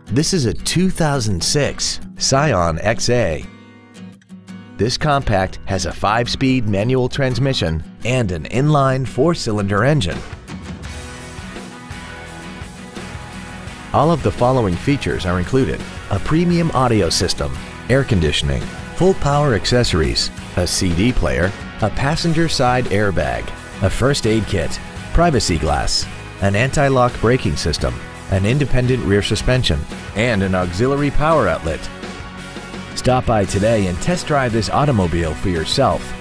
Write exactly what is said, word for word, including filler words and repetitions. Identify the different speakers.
Speaker 1: This is a two thousand six SCION X A. This compact has a five-speed manual transmission and an inline four-cylinder engine. All of the following features are included: a premium audio system, air conditioning, full power accessories, a C D player, a passenger side airbag, a first aid kit, privacy glass, an anti-lock braking system, an independent rear suspension, and an auxiliary power outlet. Stop by today and test drive this automobile for yourself.